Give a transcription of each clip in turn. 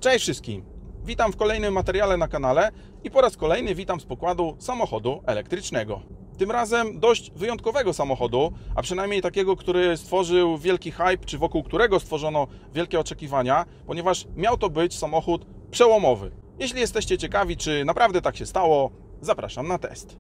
Cześć wszystkim! Witam w kolejnym materiale na kanale i po raz kolejny witam z pokładu samochodu elektrycznego. Tym razem dość wyjątkowego samochodu, a przynajmniej takiego, który stworzył wielki hype, czy wokół którego stworzono wielkie oczekiwania, ponieważ miał to być samochód przełomowy. Jeśli jesteście ciekawi, czy naprawdę tak się stało, zapraszam na test.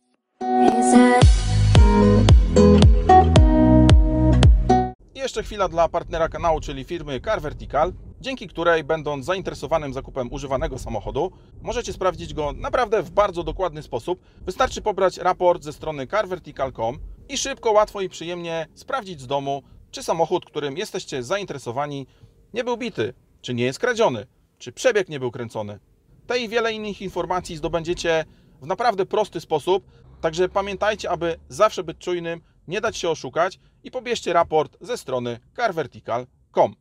I jeszcze chwila dla partnera kanału, czyli firmy Car Vertical, dzięki której, będąc zainteresowanym zakupem używanego samochodu, możecie sprawdzić go naprawdę w bardzo dokładny sposób. Wystarczy pobrać raport ze strony carvertical.com i szybko, łatwo i przyjemnie sprawdzić z domu, czy samochód, którym jesteście zainteresowani, nie był bity, czy nie jest kradziony, czy przebieg nie był kręcony. Te i wiele innych informacji zdobędziecie w naprawdę prosty sposób, także pamiętajcie, aby zawsze być czujnym, nie dać się oszukać i pobierzcie raport ze strony carvertical.com.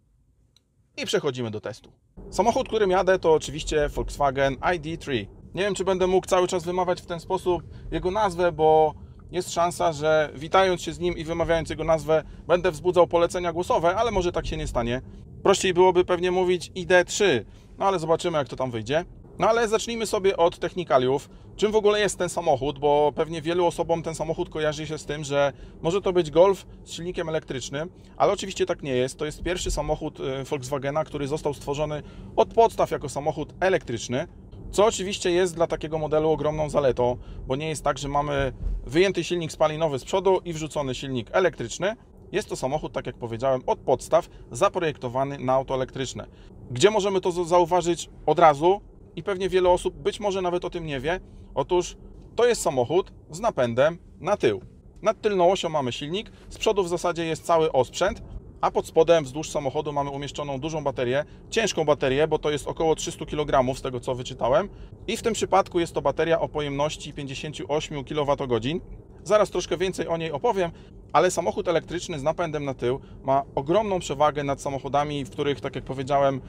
I przechodzimy do testu. Samochód, którym jadę, to oczywiście Volkswagen ID3. Nie wiem, czy będę mógł cały czas wymawiać w ten sposób jego nazwę, bo jest szansa, że witając się z nim i wymawiając jego nazwę, będę wzbudzał polecenia głosowe, ale może tak się nie stanie. Prościej byłoby pewnie mówić ID3, no ale zobaczymy, jak to tam wyjdzie. No ale zacznijmy sobie od technikaliów. Czym w ogóle jest ten samochód, bo pewnie wielu osobom ten samochód kojarzy się z tym, że może to być Golf z silnikiem elektrycznym, ale oczywiście tak nie jest. To jest pierwszy samochód Volkswagena, który został stworzony od podstaw jako samochód elektryczny, co oczywiście jest dla takiego modelu ogromną zaletą, bo nie jest tak, że mamy wyjęty silnik spalinowy z przodu i wrzucony silnik elektryczny. Jest to samochód, tak jak powiedziałem, od podstaw zaprojektowany na auto elektryczne. Gdzie możemy to zauważyć od razu? I pewnie wiele osób być może nawet o tym nie wie. Otóż to jest samochód z napędem na tył. Nad tylną osią mamy silnik, z przodu w zasadzie jest cały osprzęt, a pod spodem wzdłuż samochodu mamy umieszczoną dużą baterię, ciężką baterię, bo to jest około 300 kg z tego, co wyczytałem. I w tym przypadku jest to bateria o pojemności 58 kWh. Zaraz troszkę więcej o niej opowiem, ale samochód elektryczny z napędem na tył ma ogromną przewagę nad samochodami, w których, tak jak powiedziałem,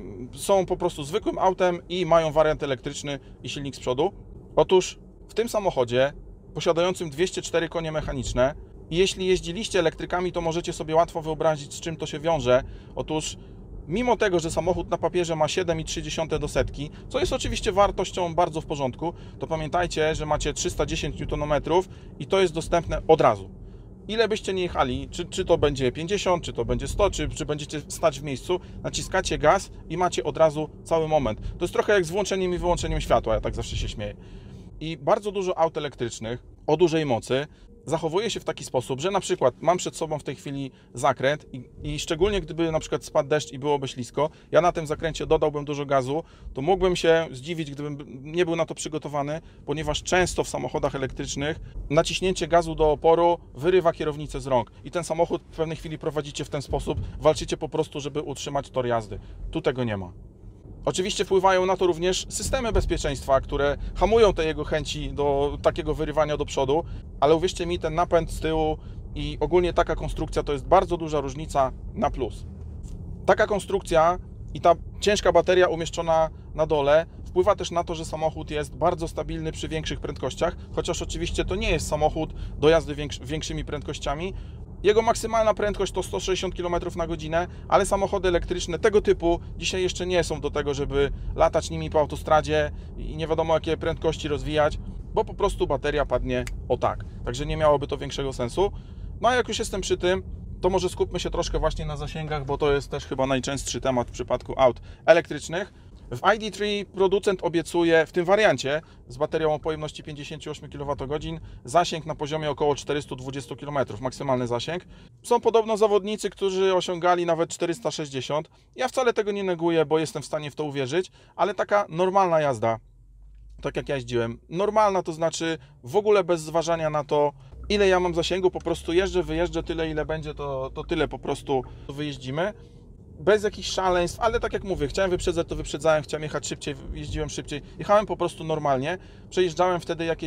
są po prostu zwykłym autem i mają wariant elektryczny i silnik z przodu. Otóż w tym samochodzie, posiadającym 204 konie mechaniczne, i jeśli jeździliście elektrykami, to możecie sobie łatwo wyobrazić, z czym to się wiąże. Otóż mimo tego, że samochód na papierze ma 7,3 do setki, co jest oczywiście wartością bardzo w porządku, to pamiętajcie, że macie 310 Nm i to jest dostępne od razu. Ile byście nie jechali, czy to będzie 50, czy to będzie 100, czy będziecie stać w miejscu, naciskacie gaz i macie od razu cały moment. To jest trochę jak z włączeniem i wyłączeniem światła, ja tak zawsze się śmieję. I bardzo dużo aut elektrycznych o dużej mocy zachowuje się w taki sposób, że na przykład mam przed sobą w tej chwili zakręt i szczególnie gdyby na przykład spadł deszcz i byłoby ślisko, ja na tym zakręcie dodałbym dużo gazu, to mógłbym się zdziwić, gdybym nie był na to przygotowany, ponieważ często w samochodach elektrycznych naciśnięcie gazu do oporu wyrywa kierownicę z rąk i ten samochód w pewnej chwili prowadzicie w ten sposób, walczycie po prostu, żeby utrzymać tor jazdy. Tu tego nie ma. Oczywiście wpływają na to również systemy bezpieczeństwa, które hamują te jego chęci do takiego wyrywania do przodu, ale uwierzcie mi, ten napęd z tyłu i ogólnie taka konstrukcja to jest bardzo duża różnica na plus. Taka konstrukcja i ta ciężka bateria umieszczona na dole wpływa też na to, że samochód jest bardzo stabilny przy większych prędkościach, chociaż oczywiście to nie jest samochód do jazdy większymi prędkościami. Jego maksymalna prędkość to 160 km na godzinę, ale samochody elektryczne tego typu dzisiaj jeszcze nie są do tego, żeby latać nimi po autostradzie i nie wiadomo jakie prędkości rozwijać, bo po prostu bateria padnie o tak. Także nie miałoby to większego sensu. No a jak już jestem przy tym, to może skupmy się troszkę właśnie na zasięgach, bo to jest też chyba najczęstszy temat w przypadku aut elektrycznych. W ID3 producent obiecuje w tym wariancie z baterią o pojemności 58 kWh zasięg na poziomie około 420 km, maksymalny zasięg. Są podobno zawodnicy, którzy osiągali nawet 460. Ja wcale tego nie neguję, bo jestem w stanie w to uwierzyć, ale taka normalna jazda, tak jak ja jeździłem, normalna to znaczy w ogóle bez zważania na to, ile ja mam zasięgu, po prostu jeżdżę, wyjeżdżę, tyle ile będzie, to tyle po prostu wyjeździmy. Bez jakichś szaleństw, ale tak jak mówię, chciałem wyprzedzać, to wyprzedzałem, chciałem jechać szybciej, jeździłem szybciej. Jechałem po prostu normalnie, przejeżdżałem wtedy jakieś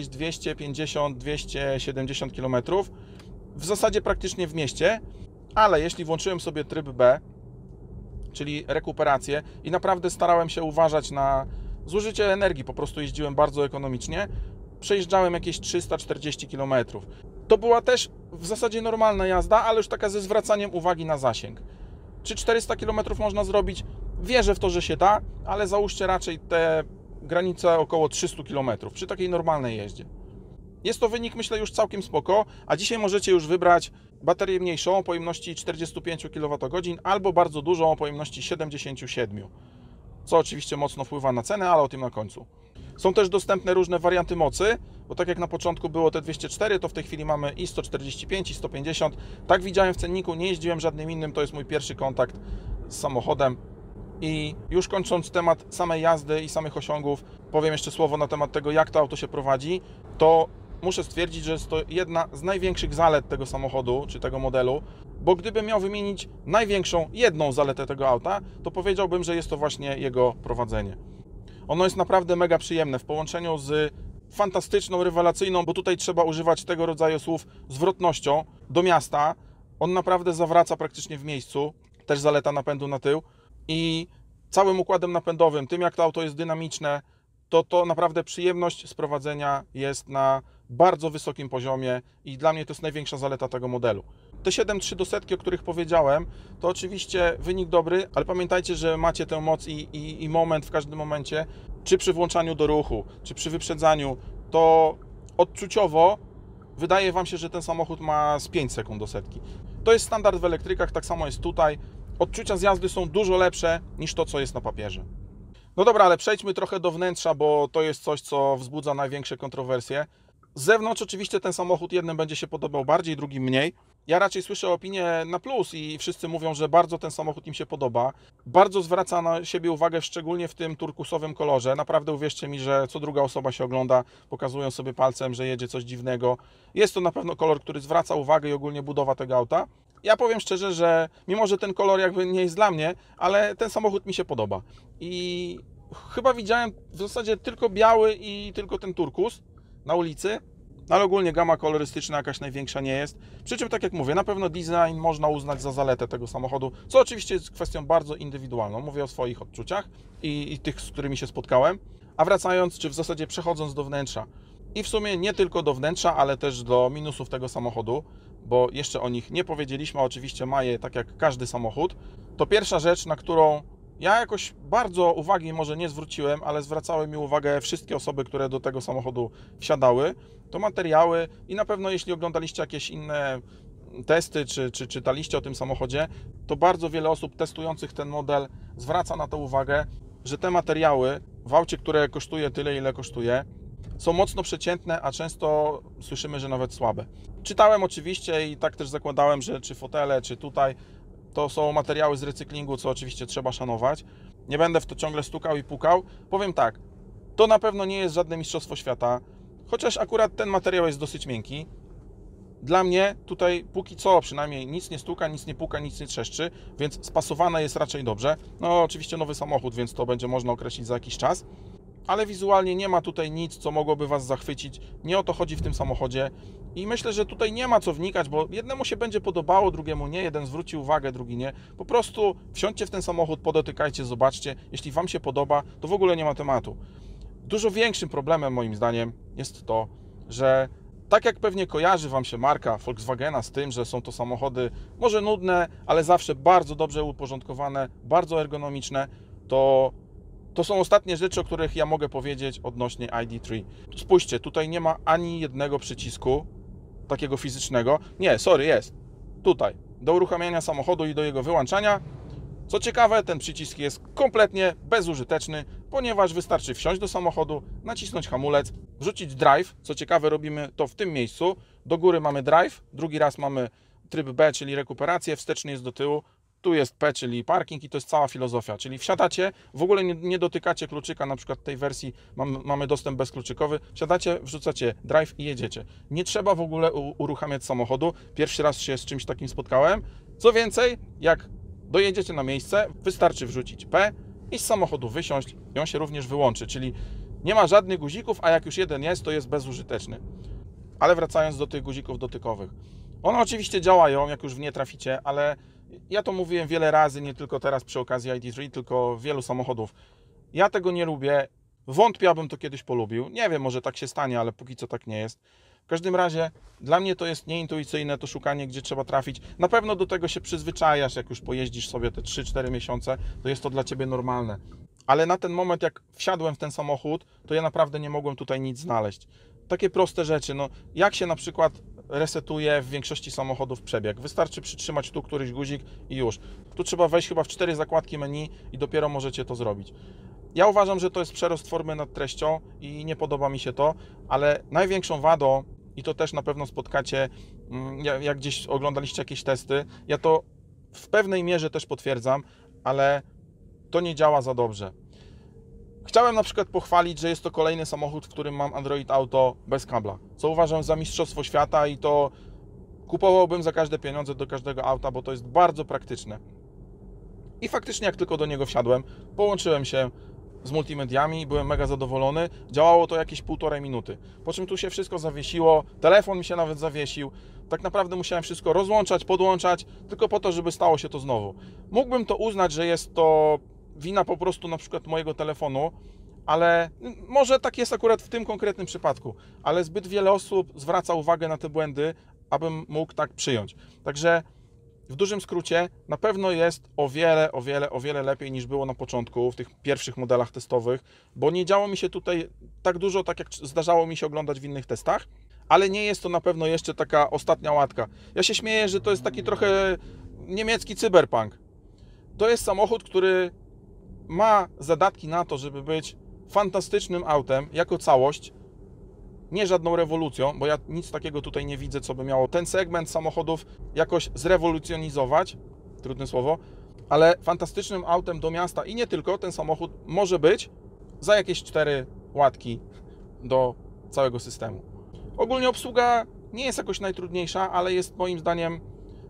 250-270 km, w zasadzie praktycznie w mieście, ale jeśli włączyłem sobie tryb B, czyli rekuperację i naprawdę starałem się uważać na zużycie energii, po prostu jeździłem bardzo ekonomicznie, przejeżdżałem jakieś 340 km. To była też w zasadzie normalna jazda, ale już taka ze zwracaniem uwagi na zasięg. Czy 400 km można zrobić? Wierzę w to, że się da, ale załóżcie raczej te granice około 300 km przy takiej normalnej jeździe. Jest to wynik, myślę, już całkiem spoko, a dzisiaj możecie już wybrać baterię mniejszą o pojemności 45 kWh albo bardzo dużą o pojemności 77, co oczywiście mocno wpływa na cenę, ale o tym na końcu. Są też dostępne różne warianty mocy, bo tak jak na początku było te 204, to w tej chwili mamy i 145, i 150. Tak widziałem w cenniku, nie jeździłem żadnym innym, to jest mój pierwszy kontakt z samochodem. I już kończąc temat samej jazdy i samych osiągów, powiem jeszcze słowo na temat tego, jak to auto się prowadzi. To muszę stwierdzić, że jest to jedna z największych zalet tego samochodu, czy tego modelu, bo gdybym miał wymienić największą, jedną zaletę tego auta, to powiedziałbym, że jest to właśnie jego prowadzenie. Ono jest naprawdę mega przyjemne w połączeniu z fantastyczną, rewelacyjną, bo tutaj trzeba używać tego rodzaju słów, zwrotnością do miasta. On naprawdę zawraca praktycznie w miejscu, też zaleta napędu na tył i całym układem napędowym, tym jak to auto jest dynamiczne, to naprawdę przyjemność z prowadzenia jest na bardzo wysokim poziomie i dla mnie to jest największa zaleta tego modelu. Te 7.3 do setki, o których powiedziałem, to oczywiście wynik dobry, ale pamiętajcie, że macie tę moc i moment w każdym momencie, czy przy włączaniu do ruchu, czy przy wyprzedzaniu, to odczuciowo wydaje Wam się, że ten samochód ma z 5 sekund do setki. To jest standard w elektrykach, tak samo jest tutaj. Odczucia z jazdy są dużo lepsze niż to, co jest na papierze. No dobra, ale przejdźmy trochę do wnętrza, bo to jest coś, co wzbudza największe kontrowersje. Z zewnątrz oczywiście ten samochód jednym będzie się podobał bardziej, drugim mniej. Ja raczej słyszę opinie na plus i wszyscy mówią, że bardzo ten samochód im się podoba. Bardzo zwraca na siebie uwagę, szczególnie w tym turkusowym kolorze. Naprawdę uwierzcie mi, że co druga osoba się ogląda, pokazują sobie palcem, że jedzie coś dziwnego. Jest to na pewno kolor, który zwraca uwagę i ogólnie budowa tego auta. Ja powiem szczerze, że mimo, że ten kolor jakby nie jest dla mnie, ale ten samochód mi się podoba. I chyba widziałem w zasadzie tylko biały i tylko ten turkus na ulicy, ale ogólnie gama kolorystyczna jakaś największa nie jest. Przy czym, tak jak mówię, na pewno design można uznać za zaletę tego samochodu, co oczywiście jest kwestią bardzo indywidualną. Mówię o swoich odczuciach i tych, z którymi się spotkałem. A wracając, czy w zasadzie przechodząc do wnętrza, i w sumie nie tylko do wnętrza, ale też do minusów tego samochodu, bo jeszcze o nich nie powiedzieliśmy, a oczywiście ma je tak jak każdy samochód, to pierwsza rzecz, na którą ja jakoś bardzo uwagi może nie zwróciłem, ale zwracały mi uwagę wszystkie osoby, które do tego samochodu wsiadały, to materiały i na pewno jeśli oglądaliście jakieś inne testy, czy czytaliście o tym samochodzie, to bardzo wiele osób testujących ten model zwraca na to uwagę, że te materiały w aucie, które kosztuje tyle, ile kosztuje, są mocno przeciętne, a często słyszymy, że nawet słabe. Czytałem oczywiście i tak też zakładałem, że czy fotele, czy tutaj, to są materiały z recyklingu, co oczywiście trzeba szanować. Nie będę w to ciągle stukał i pukał. Powiem tak, to na pewno nie jest żadne mistrzostwo świata, chociaż akurat ten materiał jest dosyć miękki. Dla mnie tutaj póki co przynajmniej nic nie stuka, nic nie puka, nic nie trzeszczy, więc spasowane jest raczej dobrze. No oczywiście nowy samochód, więc to będzie można określić za jakiś czas. Ale wizualnie nie ma tutaj nic, co mogłoby Was zachwycić. Nie o to chodzi w tym samochodzie. I myślę, że tutaj nie ma co wnikać, bo jednemu się będzie podobało, drugiemu nie. Jeden zwróci uwagę, drugi nie. Po prostu wsiądźcie w ten samochód, podotykajcie, zobaczcie. Jeśli Wam się podoba, to w ogóle nie ma tematu. Dużo większym problemem moim zdaniem jest to, że tak jak pewnie kojarzy Wam się marka Volkswagena z tym, że są to samochody może nudne, ale zawsze bardzo dobrze uporządkowane, bardzo ergonomiczne, to są ostatnie rzeczy, o których ja mogę powiedzieć odnośnie ID.3. Spójrzcie, tutaj nie ma ani jednego przycisku takiego fizycznego. Nie, sorry, jest. Tutaj. Do uruchamiania samochodu i do jego wyłączania. Co ciekawe, ten przycisk jest kompletnie bezużyteczny, ponieważ wystarczy wsiąść do samochodu, nacisnąć hamulec, wrzucić drive. Co ciekawe, robimy to w tym miejscu. Do góry mamy drive, drugi raz mamy tryb B, czyli rekuperację, wsteczny jest do tyłu. Tu jest P, czyli parking i to jest cała filozofia, czyli wsiadacie, w ogóle nie dotykacie kluczyka, na przykład tej wersji mamy dostęp bezkluczykowy, wsiadacie, wrzucacie drive i jedziecie. Nie trzeba w ogóle uruchamiać samochodu, pierwszy raz się z czymś takim spotkałem. Co więcej, jak dojedziecie na miejsce, wystarczy wrzucić P i z samochodu wysiąść i on się również wyłączy, czyli nie ma żadnych guzików, a jak już jeden jest, to jest bezużyteczny. Ale wracając do tych guzików dotykowych. One oczywiście działają, jak już w nie traficie, ale ja to mówiłem wiele razy, nie tylko teraz przy okazji ID.3, tylko wielu samochodów. Ja tego nie lubię. Wątpię, abym to kiedyś polubił. Nie wiem, może tak się stanie, ale póki co tak nie jest. W każdym razie dla mnie to jest nieintuicyjne to szukanie, gdzie trzeba trafić. Na pewno do tego się przyzwyczajasz, jak już pojeździsz sobie te 3-4 miesiące, to jest to dla Ciebie normalne. Ale na ten moment, jak wsiadłem w ten samochód, to ja naprawdę nie mogłem tutaj nic znaleźć. Takie proste rzeczy, no jak się na przykład resetuje w większości samochodów przebieg. Wystarczy przytrzymać tu któryś guzik i już. Tu trzeba wejść chyba w 4 zakładki menu i dopiero możecie to zrobić. Ja uważam, że to jest przerost formy nad treścią i nie podoba mi się to, ale największą wadą, i to też na pewno spotkacie, jak gdzieś oglądaliście jakieś testy, ja to w pewnej mierze też potwierdzam, ale to nie działa za dobrze. Chciałem na przykład pochwalić, że jest to kolejny samochód, w którym mam Android Auto bez kabla, co uważam za mistrzostwo świata i to kupowałbym za każde pieniądze do każdego auta, bo to jest bardzo praktyczne. I faktycznie jak tylko do niego wsiadłem, połączyłem się z multimediami, byłem mega zadowolony, działało to jakieś 1,5 minuty, po czym tu się wszystko zawiesiło, telefon mi się nawet zawiesił, tak naprawdę musiałem wszystko rozłączać, podłączać, tylko po to, żeby stało się to znowu. Mógłbym to uznać, że jest to wina po prostu na przykład mojego telefonu, ale może tak jest akurat w tym konkretnym przypadku, ale zbyt wiele osób zwraca uwagę na te błędy, abym mógł tak przyjąć. Także w dużym skrócie na pewno jest o wiele lepiej niż było na początku w tych pierwszych modelach testowych, bo nie działo mi się tutaj tak dużo, tak jak zdarzało mi się oglądać w innych testach, ale nie jest to na pewno jeszcze taka ostatnia łatka. Ja się śmieję, że to jest taki trochę niemiecki cyberpunk. To jest samochód, który ma zadatki na to, żeby być fantastycznym autem jako całość, nie żadną rewolucją, bo ja nic takiego tutaj nie widzę, co by miało ten segment samochodów jakoś zrewolucjonizować, trudne słowo, ale fantastycznym autem do miasta i nie tylko ten samochód może być za jakieś 4 łatki do całego systemu. Ogólnie obsługa nie jest jakoś najtrudniejsza, ale jest moim zdaniem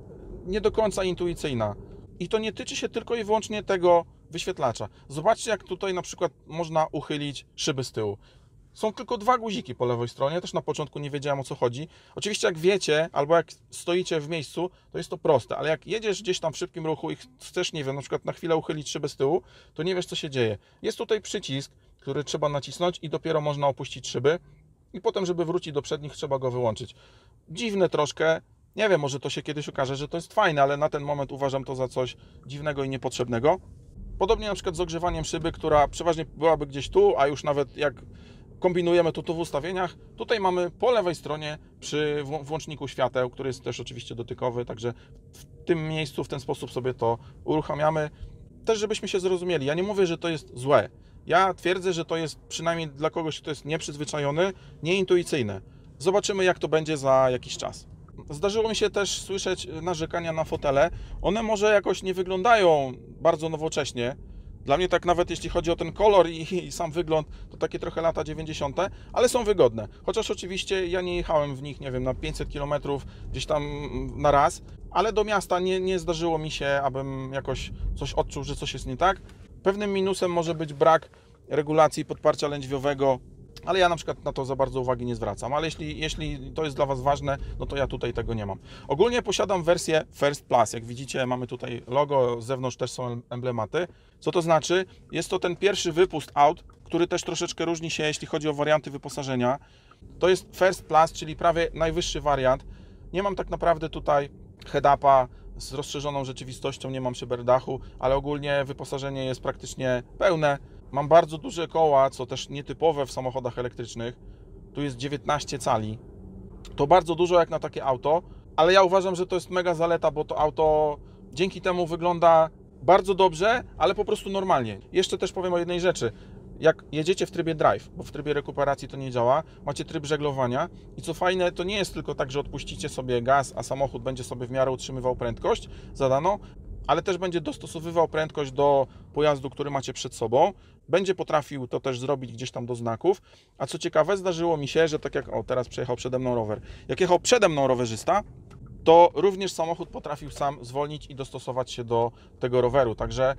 nie do końca intuicyjna. I to nie tyczy się tylko i wyłącznie tego wyświetlacza. Zobaczcie, jak tutaj na przykład można uchylić szyby z tyłu. Są tylko 2 guziki po lewej stronie, też na początku nie wiedziałem, o co chodzi. Oczywiście jak wiecie, albo jak stoicie w miejscu, to jest to proste, ale jak jedziesz gdzieś tam w szybkim ruchu i chcesz, nie wiem, na przykład na chwilę uchylić szybę z tyłu, to nie wiesz, co się dzieje. Jest tutaj przycisk, który trzeba nacisnąć i dopiero można opuścić szyby i potem, żeby wrócić do przednich, trzeba go wyłączyć. Dziwne troszkę, nie wiem, może to się kiedyś okaże, że to jest fajne, ale na ten moment uważam to za coś dziwnego i niepotrzebnego. Podobnie na przykład z ogrzewaniem szyby, która przeważnie byłaby gdzieś tu, a już nawet jak kombinujemy to tu w ustawieniach. Tutaj mamy po lewej stronie przy włączniku świateł, który jest też oczywiście dotykowy, także w tym miejscu w ten sposób sobie to uruchamiamy. Też żebyśmy się zrozumieli, ja nie mówię, że to jest złe. Ja twierdzę, że to jest przynajmniej dla kogoś, kto jest nieprzyzwyczajony, nieintuicyjne. Zobaczymy, jak to będzie za jakiś czas. Zdarzyło mi się też słyszeć narzekania na fotele. One może jakoś nie wyglądają bardzo nowocześnie. Dla mnie tak nawet jeśli chodzi o ten kolor i sam wygląd, to takie trochę lata 90., ale są wygodne. Chociaż oczywiście ja nie jechałem w nich, nie wiem, na 500 km gdzieś tam na raz, ale do miasta nie zdarzyło mi się, abym jakoś coś odczuł, że coś jest nie tak. Pewnym minusem może być brak regulacji podparcia lędźwiowego, ale ja na przykład na to za bardzo uwagi nie zwracam, ale jeśli to jest dla Was ważne, no to ja tutaj tego nie mam. Ogólnie posiadam wersję First Plus, jak widzicie mamy tutaj logo, z zewnątrz też są emblematy. Co to znaczy? Jest to ten pierwszy wypust aut, który też troszeczkę różni się, jeśli chodzi o warianty wyposażenia. To jest First Plus, czyli prawie najwyższy wariant. Nie mam tak naprawdę tutaj head-upa z rozszerzoną rzeczywistością, nie mam szyberdachu, ale ogólnie wyposażenie jest praktycznie pełne. Mam bardzo duże koła, co też nietypowe w samochodach elektrycznych. Tu jest 19 cali. To bardzo dużo jak na takie auto, ale ja uważam, że to jest mega zaleta, bo to auto dzięki temu wygląda bardzo dobrze, ale po prostu normalnie. Jeszcze też powiem o jednej rzeczy. Jak jedziecie w trybie drive, bo w trybie rekuperacji to nie działa, macie tryb żeglowania i co fajne, to nie jest tylko tak, że odpuścicie sobie gaz, a samochód będzie sobie w miarę utrzymywał prędkość zadaną, ale też będzie dostosowywał prędkość do pojazdu, który macie przed sobą. Będzie potrafił to też zrobić gdzieś tam do znaków. A co ciekawe, zdarzyło mi się, że tak jak teraz przejechał przede mną rower. Jak jechał przede mną rowerzysta, to również samochód potrafił sam zwolnić i dostosować się do tego roweru. Także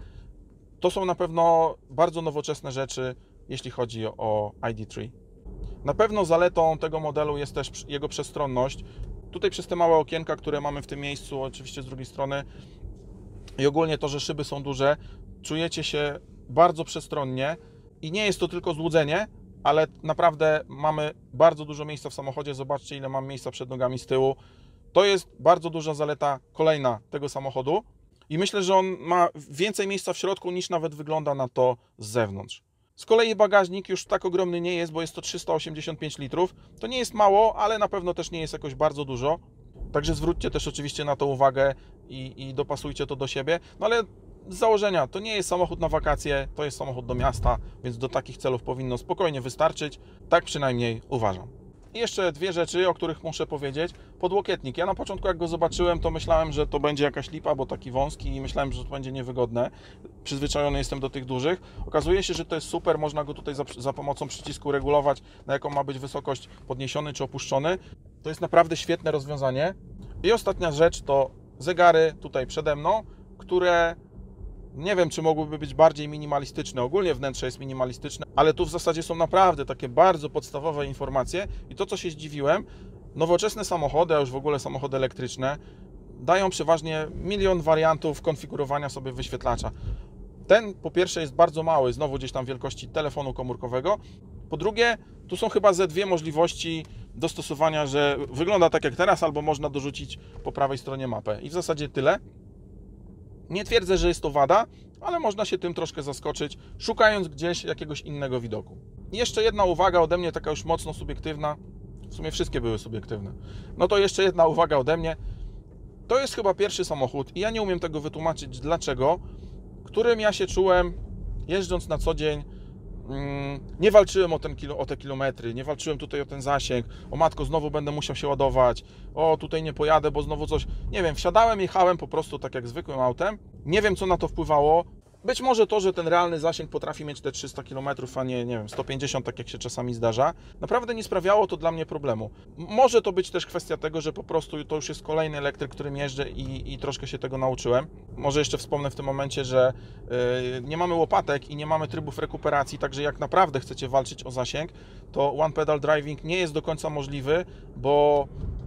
to są na pewno bardzo nowoczesne rzeczy, jeśli chodzi o ID.3. Na pewno zaletą tego modelu jest też jego przestronność. Tutaj przez te małe okienka, które mamy w tym miejscu, oczywiście z drugiej strony, i ogólnie to, że szyby są duże, czujecie się bardzo przestronnie i nie jest to tylko złudzenie, ale naprawdę mamy bardzo dużo miejsca w samochodzie. Zobaczcie, ile mam miejsca przed nogami z tyłu. To jest bardzo duża zaleta kolejna tego samochodu i myślę, że on ma więcej miejsca w środku niż nawet wygląda na to z zewnątrz. Z kolei bagażnik już tak ogromny nie jest, bo jest to 385 litrów. To nie jest mało, ale na pewno też nie jest jakoś bardzo dużo. Także zwróćcie też oczywiście na to uwagę i dopasujcie to do siebie. No ale z założenia to nie jest samochód na wakacje, to jest samochód do miasta, więc do takich celów powinno spokojnie wystarczyć. Tak przynajmniej uważam. I jeszcze dwie rzeczy, o których muszę powiedzieć. Podłokietnik. Ja na początku, jak go zobaczyłem, to myślałem, że to będzie jakaś lipa, bo taki wąski i myślałem, że to będzie niewygodne. Przyzwyczajony jestem do tych dużych. Okazuje się, że to jest super. Można go tutaj za pomocą przycisku regulować, na jaką ma być wysokość, podniesiony czy opuszczony. To jest naprawdę świetne rozwiązanie. I ostatnia rzecz to zegary tutaj przede mną, które nie wiem, czy mogłyby być bardziej minimalistyczne. Ogólnie wnętrze jest minimalistyczne, ale tu w zasadzie są naprawdę takie bardzo podstawowe informacje. I to, co się zdziwiłem, nowoczesne samochody, a już w ogóle samochody elektryczne, dają przeważnie milion wariantów konfigurowania sobie wyświetlacza. Ten po pierwsze jest bardzo mały, znowu gdzieś tam wielkości telefonu komórkowego. Po drugie, tu są chyba ze dwie możliwości dostosowania, że wygląda tak jak teraz, albo można dorzucić po prawej stronie mapę. I w zasadzie tyle. Nie twierdzę, że jest to wada, ale można się tym troszkę zaskoczyć, szukając gdzieś jakiegoś innego widoku. I jeszcze jedna uwaga ode mnie, taka już mocno subiektywna. W sumie wszystkie były subiektywne. No to jeszcze jedna uwaga ode mnie. To jest chyba pierwszy samochód i ja nie umiem tego wytłumaczyć dlaczego, którym ja się czułem jeżdżąc na co dzień. Nie walczyłem o te kilometry, nie walczyłem tutaj o ten zasięg, o matko, znowu będę musiał się ładować, o tutaj nie pojadę, bo znowu coś, nie wiem, wsiadałem, jechałem po prostu tak jak zwykłym autem, nie wiem co na to wpływało, być może to, że ten realny zasięg potrafi mieć te 300 km, a nie wiem, 150, tak jak się czasami zdarza, naprawdę nie sprawiało to dla mnie problemu. Może to być też kwestia tego, że po prostu to już jest kolejny elektryk, którym jeżdżę i troszkę się tego nauczyłem. Może jeszcze wspomnę w tym momencie, że nie mamy łopatek i nie mamy trybów rekuperacji, także jak naprawdę chcecie walczyć o zasięg, to one pedal driving nie jest do końca możliwy, bo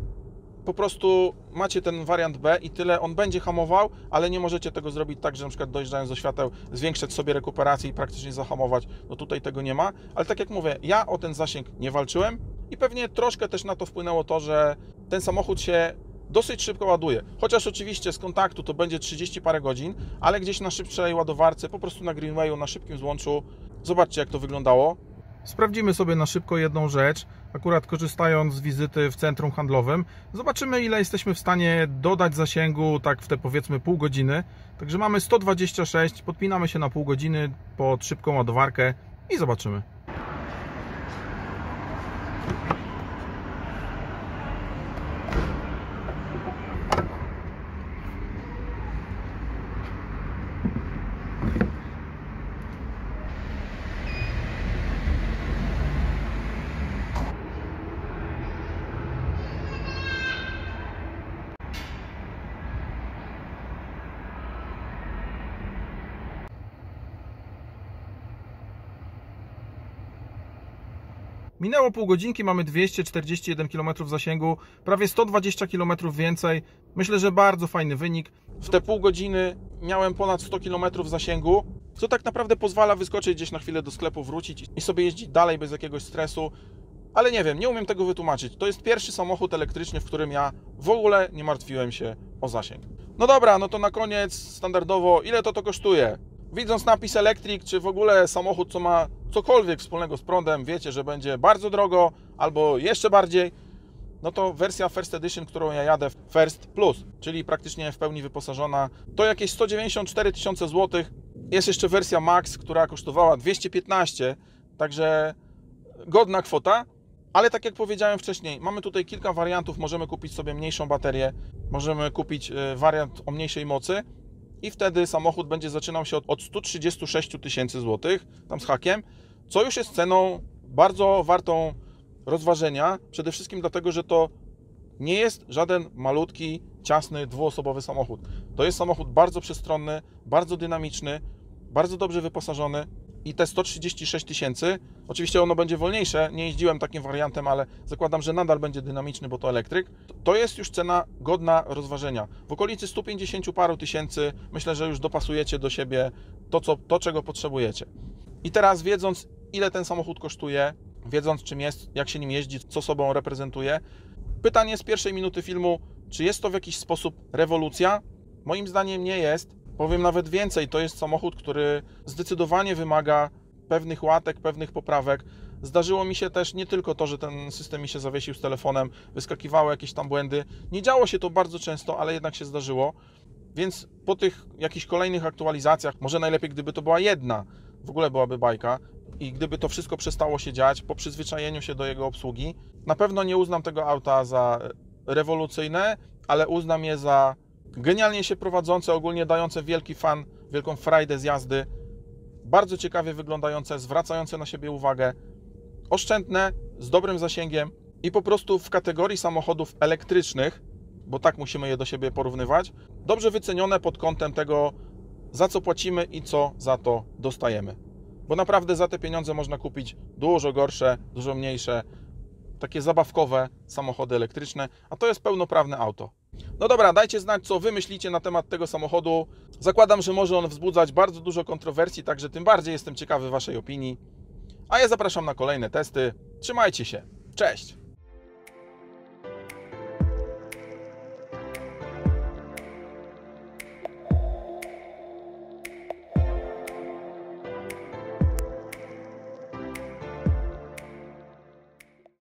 po prostu macie ten wariant B i tyle, on będzie hamował, ale nie możecie tego zrobić tak, że na przykład dojeżdżając do świateł zwiększać sobie rekuperację i praktycznie zahamować, no tutaj tego nie ma, ale tak jak mówię, ja o ten zasięg nie walczyłem i pewnie troszkę też na to wpłynęło to, że ten samochód się dosyć szybko ładuje, chociaż oczywiście z kontaktu to będzie 30 parę godzin, ale gdzieś na szybszej ładowarce, po prostu na Greenwayu, na szybkim złączu, zobaczcie jak to wyglądało. Sprawdzimy sobie na szybko jedną rzecz, akurat korzystając z wizyty w centrum handlowym. Zobaczymy, ile jesteśmy w stanie dodać zasięgu, tak w te powiedzmy pół godziny. Także mamy 126, podpinamy się na pół godziny pod szybką ładowarkę i zobaczymy. Minęło pół godzinki, mamy 241 km zasięgu, prawie 120 km więcej. Myślę, że bardzo fajny wynik. W te pół godziny miałem ponad 100 km zasięgu, co tak naprawdę pozwala wyskoczyć gdzieś na chwilę do sklepu, wrócić i sobie jeździć dalej bez jakiegoś stresu. Ale nie wiem, nie umiem tego wytłumaczyć. To jest pierwszy samochód elektryczny, w którym ja w ogóle nie martwiłem się o zasięg. No dobra, no to na koniec standardowo, ile to kosztuje? Widząc napis Electric, czy w ogóle samochód, co ma cokolwiek wspólnego z prądem, wiecie, że będzie bardzo drogo, albo jeszcze bardziej, no to wersja First Edition, którą ja jadę, First Plus, czyli praktycznie w pełni wyposażona, to jakieś 194 tysiące złotych. Jest jeszcze wersja Max, która kosztowała 215, także godna kwota, ale tak jak powiedziałem wcześniej, mamy tutaj kilka wariantów, możemy kupić sobie mniejszą baterię, możemy kupić wariant o mniejszej mocy, i wtedy samochód będzie zaczynał się od 136 tysięcy złotych, tam z hakiem, co już jest ceną bardzo wartą rozważenia, przede wszystkim dlatego, że to nie jest żaden malutki, ciasny, dwuosobowy samochód. To jest samochód bardzo przestronny, bardzo dynamiczny, bardzo dobrze wyposażony i te 136 tysięcy, oczywiście ono będzie wolniejsze, nie jeździłem takim wariantem, ale zakładam, że nadal będzie dynamiczny, bo to elektryk, to jest już cena godna rozważenia. W okolicy 150 paru tysięcy myślę, że już dopasujecie do siebie to czego potrzebujecie. I teraz wiedząc, ile ten samochód kosztuje, wiedząc czym jest, jak się nim jeździ, co sobą reprezentuje. Pytanie z pierwszej minuty filmu, czy jest to w jakiś sposób rewolucja? Moim zdaniem nie jest. Powiem nawet więcej, to jest samochód, który zdecydowanie wymaga pewnych łatek, pewnych poprawek. Zdarzyło mi się też nie tylko to, że ten system mi się zawiesił z telefonem, wyskakiwały jakieś tam błędy. Nie działo się to bardzo często, ale jednak się zdarzyło. Więc po tych jakichś kolejnych aktualizacjach, może najlepiej gdyby to była jedna, w ogóle byłaby bajka, i gdyby to wszystko przestało się dziać po przyzwyczajeniu się do jego obsługi, na pewno nie uznam tego auta za rewolucyjne, ale uznam je za genialnie się prowadzące, ogólnie dające wielką frajdę z jazdy, bardzo ciekawie wyglądające, zwracające na siebie uwagę, oszczędne, z dobrym zasięgiem i po prostu w kategorii samochodów elektrycznych, bo tak musimy je do siebie porównywać, dobrze wycenione pod kątem tego, za co płacimy i co za to dostajemy. Bo naprawdę za te pieniądze można kupić dużo gorsze, dużo mniejsze, takie zabawkowe samochody elektryczne, a to jest pełnoprawne auto. No dobra, dajcie znać, co wy myślicie na temat tego samochodu. Zakładam, że może on wzbudzać bardzo dużo kontrowersji, także tym bardziej jestem ciekawy waszej opinii. A ja zapraszam na kolejne testy. Trzymajcie się. Cześć!